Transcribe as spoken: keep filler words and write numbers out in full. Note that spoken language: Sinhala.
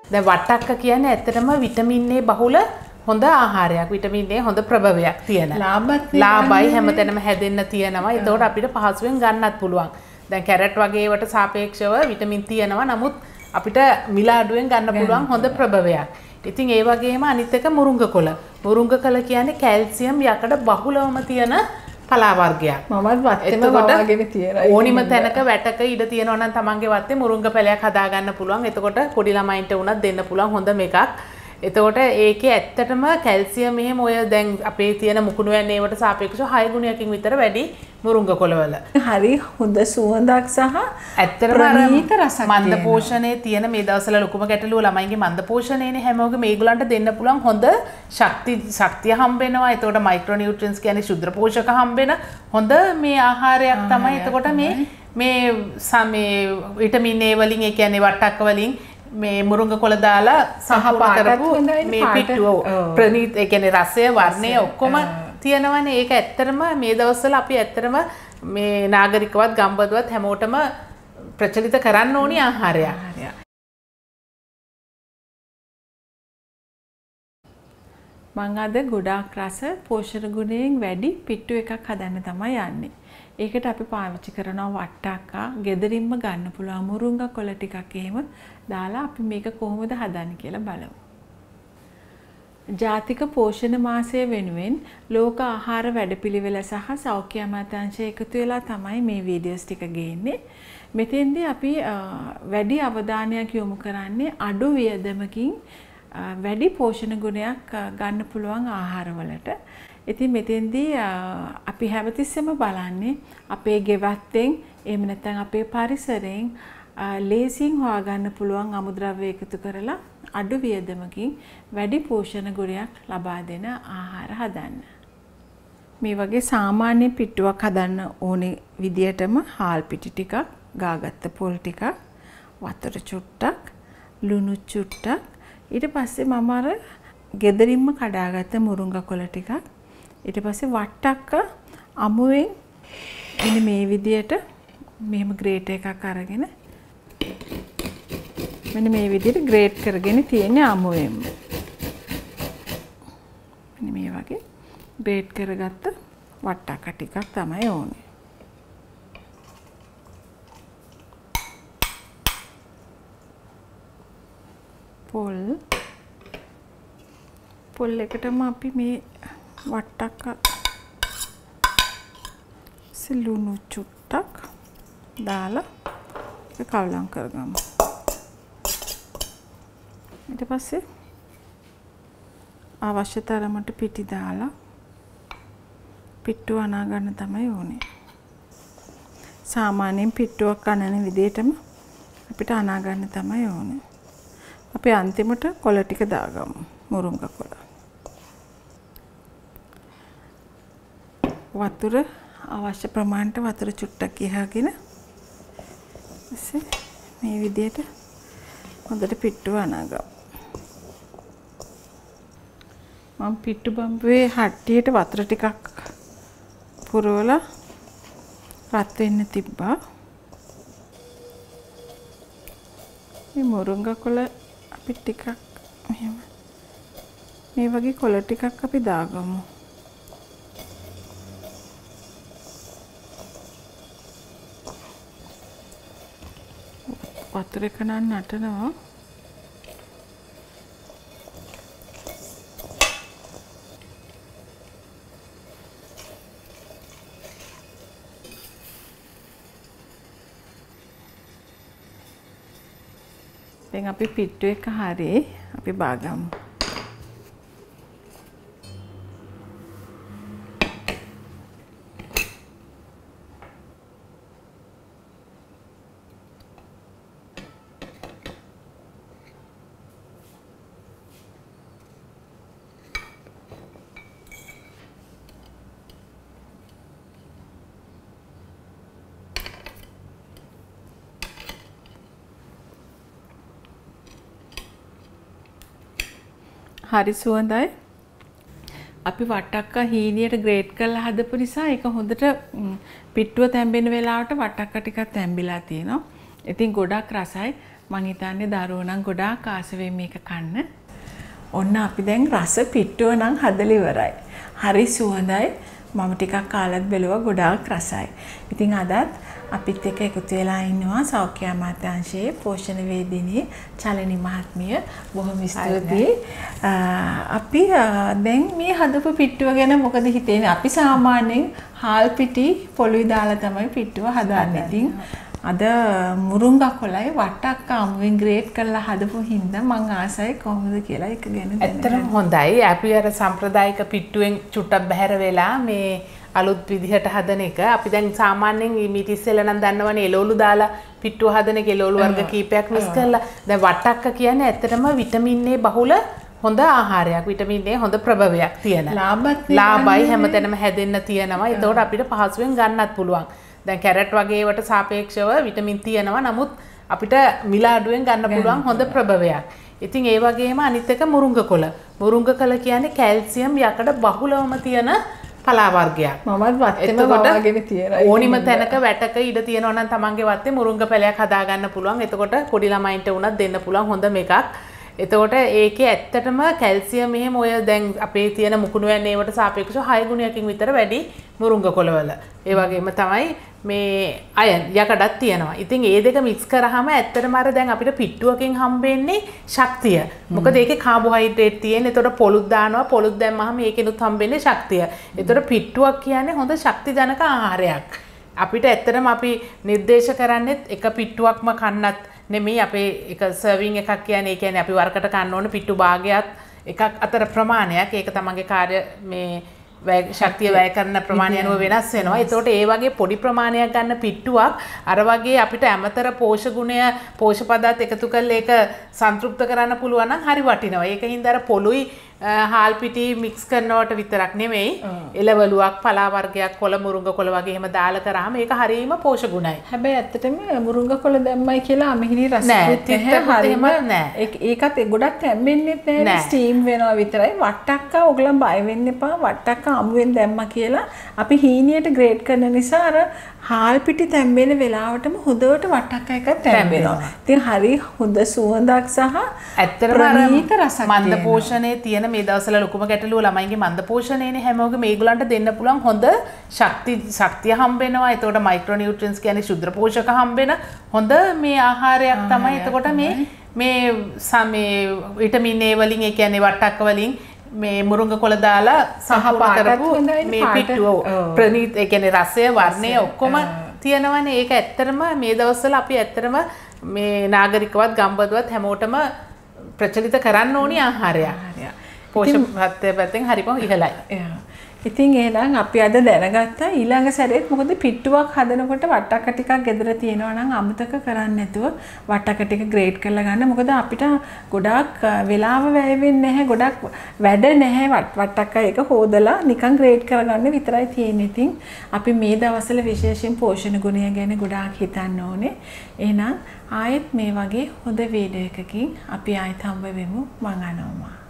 දැන් වට්ටක්ක කියන්නේ ඇත්තටම විටමින් A බහුල හොඳ ආහාරයක්. විටමින් A හොඳ ප්‍රභවයක් තියෙන. ලාභත් ලාභයි හැමතැනම හැදෙන්න තියෙනවා. ඒතකොට අපිට පහසුවෙන් ගන්නත් පුළුවන්. දැන් කැරට් වගේ ඒවට සාපේක්ෂව විටමින් තියෙනවා. නමුත් අපිට මිල අඩුවෙන් ගන්න පුළුවන් හොඳ ප්‍රභවයක්. ඉතින් ඒ වගේම අනිත් එක මුරුංග කොළ. මුරුංග කොළ කියන්නේ කැල්සියම් යකඩ බහුලවම තියෙන පලා වර්ගයක්. මමත් වත්තේම වවාගෙන තියෙනවා. ඕනිම තැනක වැටක ඉඩ තියෙනවා නම් තමන්ගේ වත්තේ මුරුංග පැලයක් හදා ගන්න පුළුවන්. එතකොට පොඩි ළමයින්ට උනත් දෙන්න පුළුවන් හොඳ මේකක්. එතකොට ඒකේ ඇත්තටම කැල්සියම් එහෙම ඔය දැන් අපේ තියෙන මුකුණු යන ඒවට සාපේක්ෂව හය ගුණයකින් විතර වැඩි මුරුංග කොළවල. හරි හොඳ සුවඳක් සහ ඇත්තටම ප්‍රණීත රසක් මන්ද පෝෂණයේ තියෙන මේ දවස්වල ලොකුම ගැටලුව ළමයින්ගේ මන්ද පෝෂණයනේ හැමෝගෙම මේගොල්ලන්ට දෙන්න පුළුවන් හොඳ ශක්ති ශක්තිය හම්බ වෙනවා. එතකොට මයික්‍රෝ නියුට්‍රියන්ට්ස් කියන්නේ ශුද්ධ පෝෂක හම්බ වෙන හොඳ මේ ආහාරයක් තමයි. එතකොට මේ මේ සමේ විටමින් A වලින් ඒ කියන්නේ වට්ටක්ක වලින් මේ මුරුංග කොළ දාලා සහපාත කරපු මේ පිට්ටුව ප්‍රණීත ඒ කියන්නේ රසය වර්ණය ඔක්කොම තියෙනවනේ. ඒක ඇත්තටම මේ දවස්වල අපි ඇත්තටම මේ නාගරිකවත් ගම්බදවත් හැමෝටම ප්‍රචලිත කරන්න ඕනි ආහාරයක්. මම අද ගොඩාක් රස පෝෂණ ගුණයෙන් වැඩි පිට්ටු එකක් හදන්න තමයි යන්නේ. ඒකට අපි පාවිච්චි කරනවා වට්ටක්කා, ගෙදරින්ම ගන්න පුළුවන් මුරුංග කොළ ටිකක් එහෙම දාලා අපි මේක කොහොමද හදන්නේ කියලා බලමු. ජාතික පෝෂණ මාසය වෙනුවෙන් ලෝක ආහාර වැඩපිළිවෙල සහ සෞඛ්‍ය අමාත්‍යාංශය එකතු වෙලා තමයි මේ වීඩියෝස් ටික ගේන්නේ. මෙතෙන්දී අපි වැඩි අවධානයක් යොමු කරන්නේ අඩු වියදමකින් වැඩි පෝෂණ ගුණයක් ගන්න පුළුවන් ආහාරවලට. ඉතින් මෙතෙන්දී අපි හැමතිස්සෙම බලන්නේ අපේ ගෙවත්තෙන් එහෙම නැත්නම් අපේ පරිසරයෙන් ලේසියෙන් හොයාගන්න පුළුවන් අමුද්‍රව්‍ය එකතු කරලා අඩු වියදමකින් වැඩි පෝෂණ ගුණයක් ලබා දෙන ආහාර හදන්න. මේ වගේ සාමාන්‍ය පිට්ටුවක් හදන්න ඕනේ විදියටම හාල් පිටි ටිකක්, ගාගත්ත පොල් ටිකක්, වතුර චුට්ටක්, ලුණු චුට්ටක්, ඊට පස්සේ මම අර ගෙදරින්ම කඩාගත්ත මුරුංග කොළ ටිකක්, ඊට පස්සේ වට්ටක්ක අමුවෙන් මෙන්න මේ විදියට මෙහෙම ග්‍රේට් එකක් අරගෙන මෙන්න මේ විදියට ග්‍රේට් කරගෙන තියෙන්නේ අමුවෙන්ම. මෙන්න මේ වගේ ග්‍රේට් කරගත්ත වට්ටක්ක ටිකක් තමයි ඕනේ. පොල් පොල් එකටම අපි මේ වට්ටක්ක සිලුණු චුට්ටක් දාලා කවලම් කරගමු. ඊට පස්සේ අවශ්‍ය තරමට පිටි දාලා පිට්ටුව අනා ගන්න තමයි ඕනේ. සාමාන්‍යයෙන් පිට්ටුවක් අනන විදිහටම අපිට අනා ගන්න තමයි ඕනේ. අපි අන්තිමට කොළ ටික දාගමු. මුරුංග කොළ. වතුර අවශ්‍ය ප්‍රමාණයට වතුර චුට්ටක් ඉහගෙන මේ විදිහට හොඳට පිට්ටුව අනාගමු. මම පිට්ටු බම්බුවේ හට්ටියට වතුර ටිකක් පුරවලා රත් වෙන්න තිබ්බා. මේ මුරුංග කොළ අපි ටිකක් මෙහෙම මේ වගේ කොළ ටිකක් අපි දාගමු. වතුර එක නම් නටනවා. දැන් අපි පිට්ටු එක හරි අපි බාගමු. හරි සුවඳයි. අපි වට්ටක්ක හීනියට ග්‍රේට් කරලා හදපු නිසා ඒක හොඳට පිට්ටුව තැම්බෙන වෙලාවට වට්ටක්ක ටිකක් තැම්බිලා තියෙනවා. ඉතින් ගොඩක් රසයි. මං හිතන්නේ දරුවෝ නම් ගොඩාක් ආස වෙයි මේක කන්න. ඔන්න අපි දැන් රස පිට්ටුව නම් හදලා ඉවරයි. හරි සුවඳයි. මම ටිකක් කාලත් බැලුවා ගොඩාක් රසයි. ඉතින් අදත් අපිත් එක්ක එකතු වෙලා ඉන්නවා සෞඛ්‍ය අමාත්‍යාංශයේ පෝෂණ වේදිනී චලනි මහත්මිය. බොහොම ස්තුතියි. අපි දැන් මේ හදපු පිට්ටුව ගැන මොකද හිතෙන්නේ? අපි සාමාන්‍යයෙන් හාල් පිටි පොළොයි දාලා තමයි පිට්ටුව හදන්නේ. ඉතින් අද මුරුංගා කොළයි වට්ටක්ක අමුවෙන් ග්‍රේට් කරලා හදපු හින්දා මං ආසයි කොහොමද කියලා එක ගැන දැනගන්න. ඇත්තටම හොඳයි. අපි අර සම්ප්‍රදායික පිට්ටුවෙන් චුට්ටක් බැහැර වෙලා මේ අලුත් විදිහට හදන එක. අපි දැන් සාමාන්‍යයෙන් මීට ඉස්සෙල්ලා නම් දන්නවනේ එළවලු දාලා පිට්ටුව හදන එක එළවලු වර්ග කීපයක් මික්ස් කරලා. දැන් වට්ටක්ක කියන්නේ ඇත්තටම විටමින් A බහුල හොඳ ආහාරයක්. විටමින් A හොඳ ප්‍රභවයක් තියෙන. ලාභත් ලාභයි හැමතැනම හැදෙන්න තියෙනවා. ඒතකොට අපිට පහසුවෙන් ගන්නත් පුළුවන්. දැන් කැරට් වගේ ඒවට සාපේක්ෂව විටමින් තියෙනවා. නමුත් අපිට මිල අඩුවෙන් ගන්න පුළුවන් හොඳ ප්‍රභවයක්. ඉතින් ඒ වගේම අනිත් එක මුරුංග කොළ. මුරුංග කොළ කියන්නේ කැල්සියම් යකඩ බහුලවම තියෙන පලා වර්ගයක්. මමත් වත්තේම වවාගෙන තියෙනවා. ඕනිම තැනක වැටක ඉඩ තියෙනවා නම් තමන්ගේ වත්තේ මුරුංග පැලයක් හදා ගන්න පුළුවන්. එතකොට පොඩි ළමයින්ට උනත් දෙන්න පුළුවන් හොඳ මේකක්. එතකොට ඒකේ ඇත්තටම කැල්සියම් එහෙම ඔය දැන් අපේ තියෙන මුකුණු වැන්නේ ඒවට සාපේක්ෂව හය ගුණයකින් විතර වැඩි මුරුංග කොළවල. ඒ වගේම තමයි මේ අයන් යකඩක් තියෙනවා. ඉතින් ඒ දෙක මික්ස් කරාම ඇත්තටම අර දැන් අපිට පිට්ටුවකින් හම්බෙන්නේ ශක්තිය. මොකද ඒකේ කාබෝහයිඩ්‍රේට් තියෙන. එතකොට පොළුත් දානවා. පොළුත් දැම්මහම ඒකෙනුත් හම්බෙන්නේ ශක්තිය. එතකොට පිට්ටුවක් කියන්නේ හොඳ ශක්තිජනක ආහාරයක්. අපිට ඇත්තටම අපි නිර්දේශ කරන්නේ එක පිට්ටුවක්ම කන්නත් නෙමෙයි. අපේ එක සර්විං එකක් කියන්නේ ඒ කියන්නේ අපි වරකට කන්න ඕන පිට්ටු භාගයක් එකක් අතර ප්‍රමාණයක්. ඒක තමන්ගේ කාර්ය මේ ශක්තිය වැය කරන ප්‍රමාණය අනුව වෙනස් වෙනවා. ඒතකොට ඒ වගේ පොඩි ප්‍රමාණයක් ගන්න පිට්ටුවක් අර වගේ අපිට අමතර පෝෂක ගුණය පෝෂක පදාර්ථ එකතු කරලා ඒක සන්තුෂ්ත කරන්න පුළුවන් නම් හරි වටිනවා. ඒකින්ද අර පොළුයි හාල් පිටි මික්ස් කරනවට විතරක් නෙමෙයි එළවලුවක් පලා වර්ගයක් කොළ මුරුංග කොළ වගේ එහෙම දාලා කරාම ඒක හරියම පෝෂක ගුණයි. හැබැයි ඇත්තටම මුරුංග කොළ දැම්මයි කියලා අමහිරි රසකුත් නැහැ. හරියම නැහැ. ඒකත් ගොඩක් තැම්බෙන්නෙත් නැහැ. ස්ටීම් වෙනවා විතරයි. වට්ටක්ක ඔයගලන් බය වෙන්න එපා. වට්ටක්ක අමුවෙන් දැම්මා කියලා අපි හීනියට ග්‍රේඩ් කරන නිසා අර හාල් පිටි තැම්බෙන වෙලාවටම හොඳට වට්ටක්ක එකක් තැම්බෙනවා. ඉතින් හරි හොඳ සුවඳක් සහ ඇත්තටම ප්‍රණීත රසක් මන්ද පෝෂණයේ තියෙන මේ දවස්වල ලොකුම ගැටලුව ළමයින්ගේ මන්ද පෝෂණයනේ. හැමෝගෙම මේගොල්ලන්ට දෙන්න පුළුවන් හොඳ ශක්ති ශක්තිය හම්බෙනවා. එතකොට මයික්‍රෝ නියුට්‍රියන්ට්ස් කියන්නේ ශුද්ධ පෝෂක හම්බෙන හොඳ මේ ආහාරයක් තමයි. එතකොට මේ මේ සමේ විටමින් A වලින් ඒ කියන්නේ වට්ටක්ක වලින් මේ මුරුංග කොළ දාලා සහපාත කරපු මේ පිට්ටුව ප්‍රණීත ඒ කියන්නේ රසය වර්ණය ඔක්කොම තියෙනවනේ. ඒක ඇත්තටම මේ දවස්වල අපි ඇත්තටම මේ නාගරිකවත් ගම්බදවත් හැමෝටම ප්‍රචලිත කරන්න ඕනි ආහාරයක්. පෝෂක පැත්තෙන් හරිම ඉහළයි. ඉතින් එහෙනම් අපි අද දැනගත්තා ඊළඟ සැරේත් මොකද පිට්ටුවක් හදනකොට වට්ටක්ක ටිකක් ගෙදර තියෙනවා නම් අමතක කරන්නේ නැතුව වට්ටක්ක ටික ග්‍රේඩ් කරලා ගන්න. මොකද අපිට ගොඩාක් වෙලාව වැය වෙන්නේ නැහැ. ගොඩක් වැඩ නැහැ වට්ටක්ක එක හොදලා නිකන් ග්‍රේඩ් කරගන්න විතරයි තියෙන්නේ. ඉතින් අපි මේ දවස්වල විශේෂයෙන් පෝෂණ ගුණය ගැන ගොඩාක් හිතන්න ඕනේ. එහෙනම් ආයෙත් මේ වගේ හොඳ වීඩියෝ එකකින් අපි ආයෙත් හම්බ වෙමු. මං අනෝමා.